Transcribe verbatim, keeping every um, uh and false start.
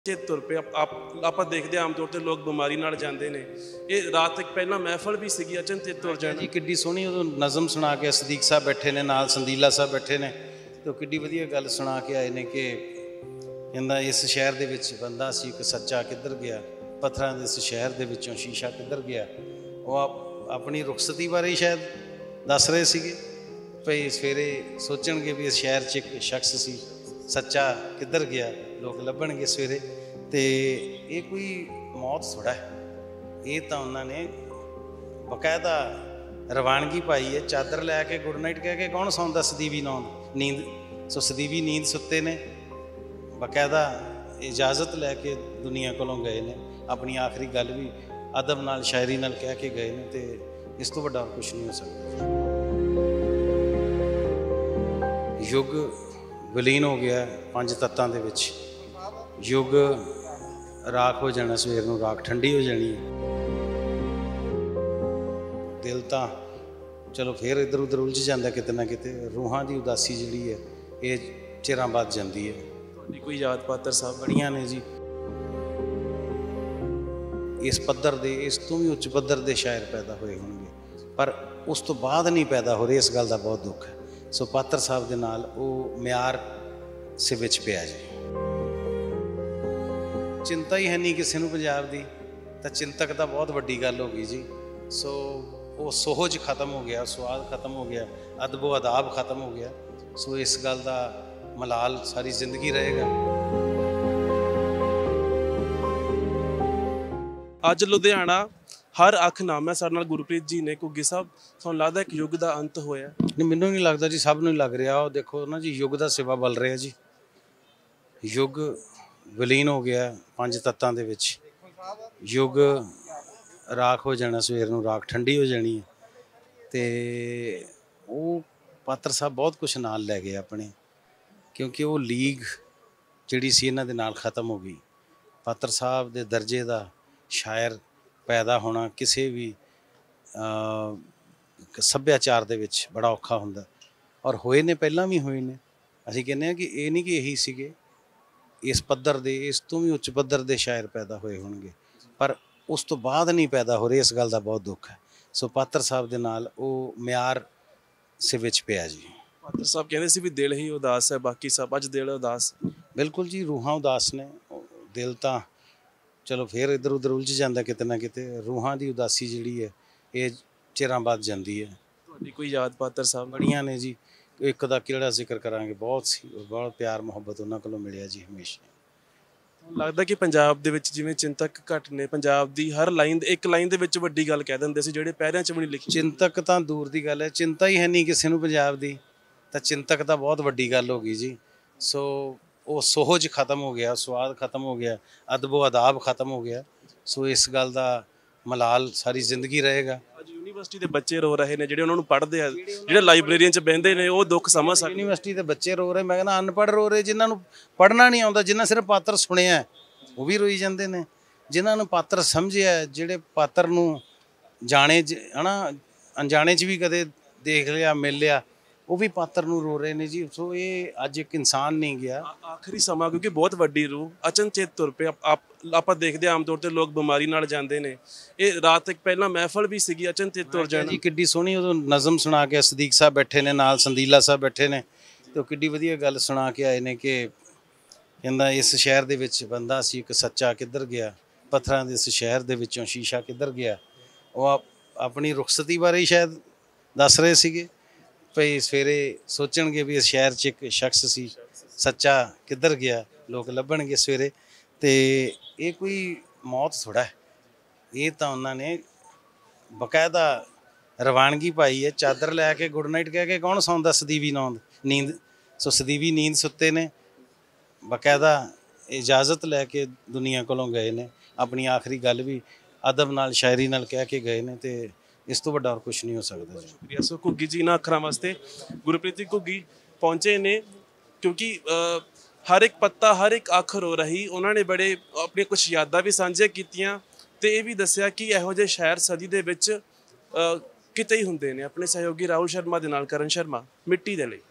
ਜੇ ਤੁਰ ਪਏ ਆਪ ਆਪਾਂ ਦੇਖਦੇ ਆਮ ਤੌਰ ਤੇ ਲੋਕ ਬਿਮਾਰੀ ਨਾਲ ਜਾਂਦੇ ਨੇ। ਇਹ ਰਾਤ ਤੱਕ ਪਹਿਲਾਂ ਮਹਿਫਲ ਵੀ ਸੀਗੀ, ਅਚਨਚੇਤ ਤੁਰ ਜਾਣਾ ਜੀ। ਕਿੱਡੀ ਸੋਹਣੀ ਉਦੋਂ ਨਜ਼ਮ ਸੁਣਾ ਕੇ ਸਦੀਕ ਸਾਹਿਬ ਬੈਠੇ ਨੇ, ਨਾਲ ਸੰਦੀਲਾ ਸਾਹਿਬ ਬੈਠੇ ਨੇ, ਤੇ ਉਹ ਕਿੱਡੀ ਵਧੀਆ ਗੱਲ ਸੁਣਾ ਕੇ ਆਏ ਨੇ ਕਿ ਕਹਿੰਦਾ ਇਸ ਸ਼ਹਿਰ ਦੇ ਵਿੱਚ ਬੰਦਾ ਸੀ ਇੱਕ ਸੱਚਾ, ਕਿੱਧਰ ਗਿਆ ਪੱਥਰਾਂ ਦੇ ਇਸ ਸ਼ਹਿਰ ਦੇ ਵਿੱਚੋਂ ਸ਼ੀਸ਼ਾ ਕਿੱਧਰ ਗਿਆ। ਉਹ ਆਪ ਆਪਣੀ ਰੁਖਸਤੀ ਬਾਰੇ ਹੀ ਸ਼ਾਇਦ ਦੱਸ ਰਹੇ ਸੀਗੇ ਭਈ ਸਵੇਰੇ ਸੋਚਣਗੇ ਵੀ ਇਸ ਸ਼ਹਿਰ 'ਚ ਇੱਕ ਸ਼ਖਸ ਸੀ ਸੱਚਾ, ਕਿੱਧਰ ਗਿਆ, ਲੋਕ ਲੱਭਣਗੇ ਸਵੇਰੇ। ਤੇ ਇਹ ਕੋਈ ਮੌਤ ਥੋੜ੍ਹਾ ਹੈ, ਇਹ ਤਾਂ ਉਹਨਾਂ ਨੇ ਬਕਾਇਦਾ ਰਵਾਨਗੀ ਪਾਈ ਹੈ। ਚਾਦਰ ਲੈ ਕੇ ਗੁੱਡ ਨਾਈਟ ਕਹਿ ਕੇ ਕੌਣ ਸੌਂਦਾ ਸਦੀਵੀ ਨੌਂਦ ਨੀਂਦ, ਸੋ ਸਦੀਵੀ ਨੀਂਦ ਸੁੱਤੇ ਨੇ, ਬਕਾਇਦਾ ਇਜਾਜ਼ਤ ਲੈ ਕੇ ਦੁਨੀਆ ਕੋਲੋਂ ਗਏ ਨੇ, ਆਪਣੀ ਆਖਰੀ ਗੱਲ ਵੀ ਅਦਬ ਨਾਲ ਸ਼ਾਇਰੀ ਨਾਲ ਕਹਿ ਕੇ ਗਏ ਨੇ। ਤੇ ਇਸ ਤੋਂ ਵੱਡਾ ਕੁਛ ਨਹੀਂ ਹੋ ਸਕਦਾ। ਯੁੱਗ ਵਿਲੀਨ ਹੋ ਗਿਆ ਪੰਜ ਤੱਤਾਂ ਦੇ ਵਿੱਚ, ਯੁੱਗ ਰਾਖ ਹੋ ਜਾਣਾ, ਸਵੇਰ ਨੂੰ ਰਾਖ ਠੰਡੀ ਹੋ ਜਾਣੀ ਹੈ। ਦਿਲ ਤਾਂ ਚਲੋ ਫਿਰ ਇੱਧਰ ਉੱਧਰ ਉਲਝ ਜਾਂਦਾ ਕਿਤੇ ਨਾ ਕਿਤੇ, ਰੂਹਾਂ ਦੀ ਉਦਾਸੀ ਜਿਹੜੀ ਹੈ ਇਹ ਚਿਰਾਂ ਬਾਅਦ ਜਾਂਦੀ ਹੈ। ਤੁਹਾਡੀ ਕੋਈ ਯਾਦ ਪਾਤਰ ਸਾਹਿਬ ਬੜੀਆਂ ਨੇ ਜੀ, ਇਸ ਪੱਧਰ ਦੇ, ਇਸ ਤੋਂ ਵੀ ਉੱਚ ਪੱਧਰ ਦੇ ਸ਼ਾਇਰ ਪੈਦਾ ਹੋਏ ਹੋਣਗੇ, ਪਰ ਉਸ ਤੋਂ ਬਾਅਦ ਨਹੀਂ ਪੈਦਾ ਹੋ ਰਹੇ, ਇਸ ਗੱਲ ਦਾ ਬਹੁਤ ਦੁੱਖ ਹੈ। ਸੋ ਪਾਤਰ ਸਾਹਿਬ ਦੇ ਨਾਲ ਉਹ ਮਿਆਰ ਸੇ ਵਿੱਚ ਪਿਆ ਜੀ। ਚਿੰਤਾ ਹੀ ਹੈ ਨਹੀਂ ਕਿਸੇ ਨੂੰ ਪੰਜਾਬ ਦੀ, ਤਾਂ ਚਿੰਤਕ ਤਾਂ ਬਹੁਤ ਵੱਡੀ ਗੱਲ ਹੋ ਗਈ ਜੀ। ਸੋ ਉਹ ਸੋਹਜ ਖਤਮ ਹੋ ਗਿਆ, ਸਵਾਦ ਖਤਮ ਹੋ ਗਿਆ, ਅਦਬੋ ਅਦਾਬ ਖਤਮ ਹੋ ਗਿਆ। ਸੋ ਇਸ ਗੱਲ ਦਾ ਮਲਾਲ ਸਾਰੀ ਜ਼ਿੰਦਗੀ ਰਹੇਗਾ। ਅੱਜ ਲੁਧਿਆਣਾ ਹਰ ਅੱਖ ਨਾਮ ਹੈ। ਸਾਡੇ ਨਾਲ ਗੁਰਪ੍ਰੀਤ ਜੀ ਨੇ। ਘੁੱਗੀ ਸਾਹਿਬ, ਤੁਹਾਨੂੰ ਲੱਗਦਾ ਇੱਕ ਯੁੱਗ ਦਾ ਅੰਤ ਹੋਇਆ? ਨਹੀਂ, ਮੈਨੂੰ ਨਹੀਂ ਲੱਗਦਾ ਜੀ, ਸਭ ਨੂੰ ਹੀ ਲੱਗ ਰਿਹਾ। ਉਹ ਦੇਖੋ ਨਾ ਜੀ, ਯੁੱਗ ਦਾ ਸਿਵਾ ਬਲ ਰਿਹਾ ਜੀ। ਯੁੱਗ ਵਿਲੀਨ ਹੋ ਗਿਆ ਪੰਜ ਤੱਤਾਂ ਦੇ ਵਿੱਚ, ਯੁੱਗ ਰਾਖ ਹੋ ਜਾਣਾ, ਸਵੇਰ ਨੂੰ ਰਾਖ ਠੰਡੀ ਹੋ ਜਾਣੀ ਹੈ। ਤੇ ਉਹ ਪਾਤਰ ਸਾਹਿਬ ਬਹੁਤ ਕੁਛ ਨਾਲ ਲੈ ਗਏ ਆਪਣੇ, ਕਿਉਂਕਿ ਉਹ ਲੀਗ ਜਿਹੜੀ ਸੀ ਇਹਨਾਂ ਦੇ ਨਾਲ ਖ਼ਤਮ ਹੋ ਗਈ। ਪਾਤਰ ਸਾਹਿਬ ਦੇ ਦਰਜੇ ਦਾ ਸ਼ਾਇਰ ਪੈਦਾ ਹੋਣਾ ਕਿਸੇ ਵੀ ਸੱਭਿਆਚਾਰ ਦੇ ਵਿੱਚ ਬੜਾ ਔਖਾ ਹੁੰਦਾ, ਔਰ ਹੋਏ ਨੇ, ਪਹਿਲਾਂ ਵੀ ਹੋਏ ਨੇ। ਅਸੀਂ ਕਹਿੰਦੇ ਹਾਂ ਕਿ ਇਹ ਨਹੀਂ ਕਿ ਇਹੀ ਸੀਗੇ, ਇਸ ਪੱਧਰ ਦੇ, ਇਸ ਤੋਂ ਵੀ ਉੱਚ ਪੱਧਰ ਦੇ ਸ਼ਾਇਰ ਪੈਦਾ ਹੋਏ ਹੋਣਗੇ, ਪਰ ਉਸ ਤੋਂ ਬਾਅਦ ਨਹੀਂ ਪੈਦਾ ਹੋ ਰਹੇ, ਇਸ ਗੱਲ ਦਾ ਬਹੁਤ ਦੁੱਖ ਹੈ। ਸੋ ਪਾਤਰ ਸਾਹਿਬ ਦੇ ਨਾਲ ਉਹ ਮਿਆਰ ਸੇ ਵਿੱਚ ਪਿਆ ਜੀ। ਪਾਤਰ ਸਾਹਿਬ ਕਹਿੰਦੇ ਸੀ ਵੀ ਦਿਲ ਹੀ ਉਦਾਸ ਹੈ, ਬਾਕੀ ਸਭ। ਅੱਜ ਦਿਲ ਉਦਾਸ? ਬਿਲਕੁਲ ਜੀ, ਰੂਹਾਂ ਉਦਾਸ ਨੇ। ਦਿਲ ਤਾਂ ਚਲੋ ਫਿਰ ਇੱਧਰ ਉੱਧਰ ਉਲਝ ਜਾਂਦਾ ਕਿਤੇ ਨਾ ਕਿਤੇ, ਰੂਹਾਂ ਦੀ ਉਦਾਸੀ ਜਿਹੜੀ ਹੈ ਇਹ ਚਿਰਾਂ ਬਾਅਦ ਜਾਂਦੀ ਹੈ। ਤੁਹਾਡੀ ਕੋਈ ਯਾਦ ਪਾਤਰ ਸਾਹਿਬ? ਬੜੀਆਂ ਨੇ ਜੀ। ਇੱਕ ਦਾ ਕਿਹੜਾ ਜ਼ਿਕਰ ਕਰਾਂਗੇ, ਬਹੁਤ ਸੀ, ਬਹੁਤ ਪਿਆਰ ਮੁਹੱਬਤ ਉਹਨਾਂ ਕੋਲੋਂ ਮਿਲਿਆ ਜੀ ਹਮੇਸ਼ਾ। ਲੱਗਦਾ ਕਿ ਪੰਜਾਬ ਦੇ ਵਿੱਚ ਜਿਵੇਂ ਚਿੰਤਕ ਘੱਟ ਨੇ, ਪੰਜਾਬ ਦੀ ਹਰ ਲਾਈਨ, ਇੱਕ ਲਾਈਨ ਦੇ ਵਿੱਚ ਵੱਡੀ ਗੱਲ ਕਹਿ ਦਿੰਦੇ ਸੀ ਜਿਹੜੇ ਪਹਿਰਿਆਂ 'ਚ ਵੀ ਨਹੀਂ ਲਿਖੀ। ਚਿੰਤਕ ਤਾਂ ਦੂਰ ਦੀ ਗੱਲ ਹੈ, ਚਿੰਤਾ ਹੀ ਹੈ ਨਹੀਂ ਕਿਸੇ ਨੂੰ ਪੰਜਾਬ ਦੀ, ਤਾਂ ਚਿੰਤਕ ਤਾਂ ਬਹੁਤ ਵੱਡੀ ਗੱਲ ਹੋ ਗਈ ਜੀ। ਸੋ ਉਹ ਸੋਹਜ ਖਤਮ ਹੋ ਗਿਆ, ਸਵਾਦ ਖਤਮ ਹੋ ਗਿਆ, ਅਦਬੋ ਅਦਾਬ ਖਤਮ ਹੋ ਗਿਆ। ਸੋ ਇਸ ਗੱਲ ਦਾ ਮਲਾਲ ਸਾਰੀ ਜ਼ਿੰਦਗੀ ਰਹੇਗਾ। ਅੱਜ ਯੂਨੀਵਰਸਿਟੀ ਦੇ ਬੱਚੇ ਰੋ ਰਹੇ ਨੇ, ਜਿਹੜੇ ਉਹਨਾਂ ਨੂੰ ਪੜ੍ਹਦੇ ਆ, ਜਿਹੜੇ ਲਾਇਬ੍ਰੇਰੀਆਂ 'ਚ ਬਹਿੰਦੇ ਨੇ, ਉਹ ਦੁੱਖ ਸਮਝ ਸਕਦੇ। ਯੂਨੀਵਰਸਿਟੀ ਦੇ ਬੱਚੇ ਰੋ ਰਹੇ, ਮੈਂ ਕਹਿੰਦਾ ਅਨਪੜ੍ਹ ਰੋ ਰਹੇ, ਜਿਨ੍ਹਾਂ ਨੂੰ ਪੜ੍ਹਨਾ ਨਹੀਂ ਆਉਂਦਾ, ਜਿਨ੍ਹਾਂ ਸਿਰਫ ਪਾਤਰ ਸੁਣਿਆ ਉਹ ਵੀ ਰੋਈ ਜਾਂਦੇ ਨੇ, ਜਿਨ੍ਹਾਂ ਨੂੰ ਪਾਤਰ ਸਮਝਿਆ, ਜਿਹੜੇ ਪਾਤਰ ਨੂੰ ਜਾਣੇ ਹੈ ਨਾ, ਅਣਜਾਣੇ 'ਚ ਵੀ ਕਦੇ ਦੇਖ ਲਿਆ, ਮਿਲ ਲਿਆ, ਉਹ ਵੀ ਪਾਤਰ ਨੂੰ ਰੋ ਰਹੇ ਨੇ ਜੀ। ਸੋ ਇਹ ਅੱਜ ਇੱਕ ਇਨਸਾਨ ਨਹੀਂ ਗਿਆ। ਆਖਰੀ ਸਮਾਂ, ਕਿਉਂਕਿ ਬਹੁਤ ਵੱਡੀ ਰੂਹ ਅਚਨਚੇਤ ਤੁਰ ਪਏ ਆਪ ਆਪਾਂ ਦੇਖਦੇ ਆਮ ਤੌਰ ਤੇ ਲੋਕ ਬਿਮਾਰੀ ਨਾਲ ਜਾਂਦੇ ਨੇ। ਇਹ ਰਾਤ ਤੱਕ ਪਹਿਲਾਂ ਮਹਿਫਲ ਵੀ ਸੀਗੀ, ਅਚਨਚੇਤ ਤੁਰ ਜਾਣਾ ਜੀ। ਕਿੱਡੀ ਸੋਹਣੀ ਉਦੋਂ ਨਜ਼ਮ ਸੁਣਾ ਕੇ ਸਦੀਕ ਸਾਹਿਬ ਬੈਠੇ ਨੇ, ਨਾਲ ਸੰਦੀਲਾ ਸਾਹਿਬ ਬੈਠੇ ਨੇ, ਤੇ ਉਹ ਕਿੱਡੀ ਵਧੀਆ ਗੱਲ ਸੁਣਾ ਕੇ ਆਏ ਨੇ ਕਿ ਕਹਿੰਦਾ ਇਸ ਸ਼ਹਿਰ ਦੇ ਵਿੱਚ ਬੰਦਾ ਸੀ ਇੱਕ ਸੱਚਾ, ਕਿੱਧਰ ਗਿਆ ਪੱਥਰਾਂ ਦੇ ਇਸ ਸ਼ਹਿਰ ਦੇ ਵਿੱਚੋਂ ਸ਼ੀਸ਼ਾ ਕਿੱਧਰ ਗਿਆ। ਉਹ ਆਪ ਆਪਣੀ ਰੁਖਸਤੀ ਬਾਰੇ ਹੀ ਸ਼ਾਇਦ ਦੱਸ ਰਹੇ ਸੀਗੇ ਭਈ ਸਵੇਰੇ ਸੋਚਣਗੇ ਵੀ ਇਸ ਸ਼ਹਿਰ 'ਚ ਇੱਕ ਸ਼ਖਸ ਸੀ ਸੱਚਾ, ਕਿੱਧਰ ਗਿਆ, ਲੋਕ ਲੱਭਣਗੇ ਸਵੇਰੇ। ਤੇ ਇਹ ਕੋਈ ਮੌਤ ਥੋੜ੍ਹਾ ਹੈ, ਇਹ ਤਾਂ ਉਹਨਾਂ ਨੇ ਬਕਾਇਦਾ ਰਵਾਨਗੀ ਪਾਈ ਹੈ। ਚਾਦਰ ਲੈ ਕੇ ਗੁੱਡ ਨਾਈਟ ਕਹਿ ਕੇ ਕੌਣ ਸੌਂਦਾ ਸਦੀਵੀ ਨੌਂਦ ਨੀਂਦ, ਸੋ ਸਦੀਵੀ ਨੀਂਦ ਸੁੱਤੇ ਨੇ, ਬਕਾਇਦਾ ਇਜਾਜ਼ਤ ਲੈ ਕੇ ਦੁਨੀਆ ਕੋਲੋਂ ਗਏ ਨੇ, ਆਪਣੀ ਆਖਰੀ ਗੱਲ ਵੀ ਅਦਬ ਨਾਲ ਸ਼ਾਇਰੀ ਨਾਲ ਕਹਿ ਕੇ ਗਏ ਨੇ। ਤੇ ਇਸ ਤੋਂ ਵੱਡਾ ਹੋਰ ਕੁਛ ਨਹੀਂ ਹੋ ਸਕਦਾ ਜੀ। ਸ਼ੁਕਰੀਆ। ਸੋ ਘੁੱਗੀ ਜੀ ਇਹਨਾਂ ਅੱਖਰਾਂ ਵਾਸਤੇ ਗੁਰਪ੍ਰੀਤ ਜੀ ਘੁੱਗੀ ਪਹੁੰਚੇ ਨੇ, ਕਿਉਂਕਿ ਹਰ ਇੱਕ ਪੱਤਾ, ਹਰ ਇੱਕ ਅੱਖ ਰੋ ਰਹੀ। ਉਹਨਾਂ ਨੇ ਬੜੇ ਆਪਣੀਆਂ ਕੁਛ ਯਾਦਾਂ ਵੀ ਸਾਂਝੀਆਂ ਕੀਤੀਆਂ, ਤੇ ਇਹ ਵੀ ਦੱਸਿਆ ਕਿ ਇਹੋ ਜਿਹੇ ਸ਼ਾਇਰ ਸਦੀ ਦੇ ਵਿੱਚ ਕਿਤੇ ਹੀ ਹੁੰਦੇ ਨੇ। ਆਪਣੇ ਸਹਿਯੋਗੀ ਰਾਹੁਲ ਸ਼ਰਮਾ ਦੇ ਨਾਲ ਕਰਨ ਸ਼ਰਮਾ, ਮਿੱਟੀ ਦੇ ਲਈ।